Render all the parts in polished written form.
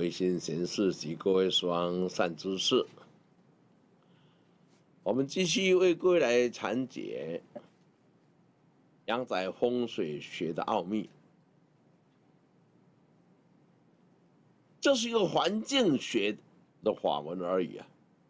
维新贤士及各位师兄善知识，我们继续为各位来阐解阳宅风水学的奥秘。这是一个环境学的法门而已啊！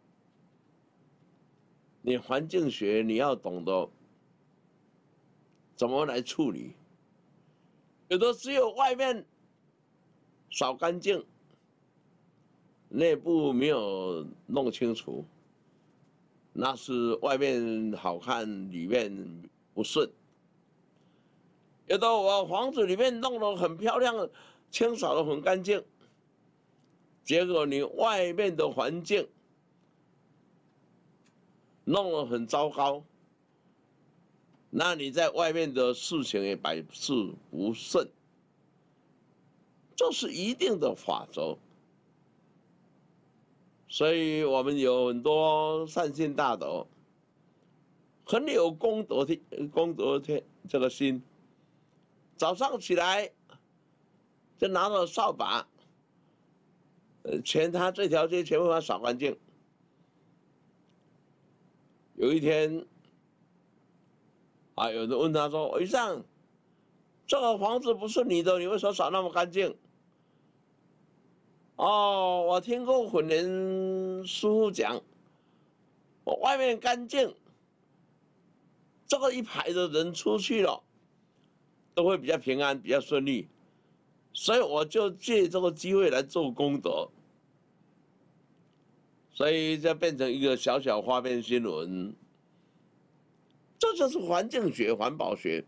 你环境学你要懂得怎么来处理，有的只有外面扫干净，内部没有弄清楚，那是外面好看，里面不顺。有的我房子里面弄得很漂亮，清扫得很干净，结果你外面的环境弄得很糟糕，那你在外面的事情也百事不顺，这是一定的法则。所以我们有很多善心大德，很有功德的这个心，早上起来就拿着扫把，他这条街全部把它扫干净。有一天，有人问他说：“医生，这个房子不是你的，你为什么扫那么干净？”哦，我听过混年师傅讲，我外面干净，这个一排的人出去了，都会比较平安，比较顺利，所以我就借这个机会来做功德，所以就变成一个小小花边新闻。这就是环境学、环保学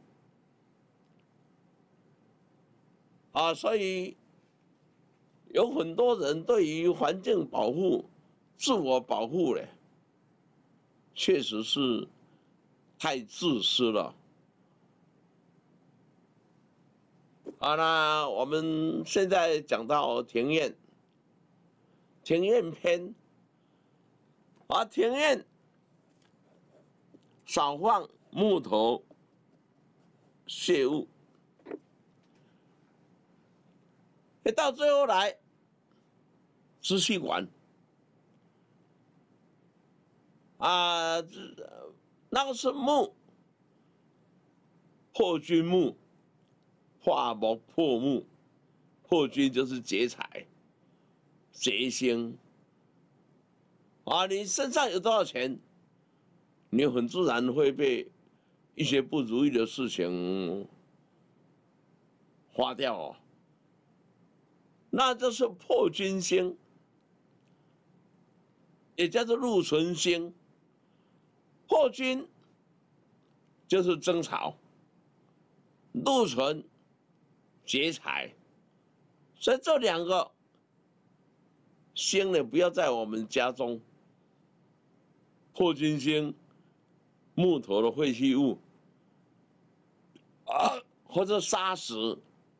所以有很多人对于环境保护、自我保护呢，确实是太自私了。那我们现在讲到庭院篇庭院少放木头、屑物，到最后来支气管那个是木，破军木，化木破木，破军就是劫财、劫星你身上有多少钱，你很自然会被一些不如意的事情花掉那就是破军星，也叫做禄存星。破军就是争吵，禄存劫财，所以这两个星呢，不要在我们家中。破军星，木头的废弃物或者沙石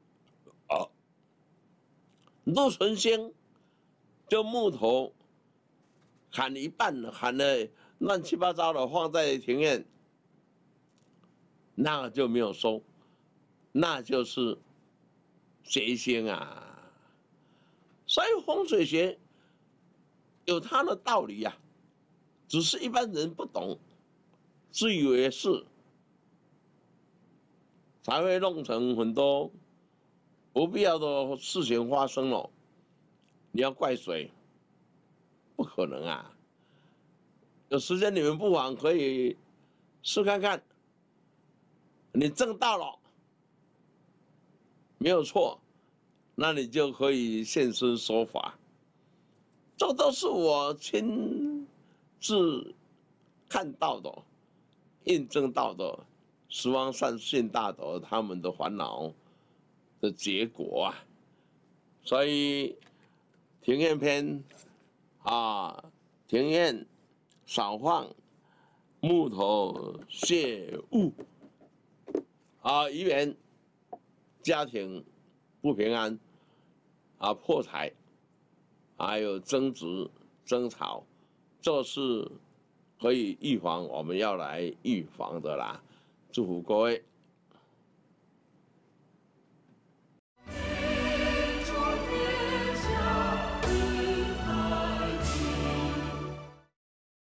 禄存星就木头砍一半，砍了乱七八糟的放在庭院，那就没有收，那就是劫星所以风水学有它的道理只是一般人不懂，自以为是，才会弄成很多不必要的事情发生了。你要怪谁？不可能有时间你们不妨可以试看看，你挣到了没有错，那你就可以现身说法。这都是我亲自看到的、印证到的十方善信大德他们的烦恼的结果所以庭院篇庭院少放木头屑物以免家庭不平安破财，还有争执争吵，这是可以预防，我们要来预防的啦。祝福各位。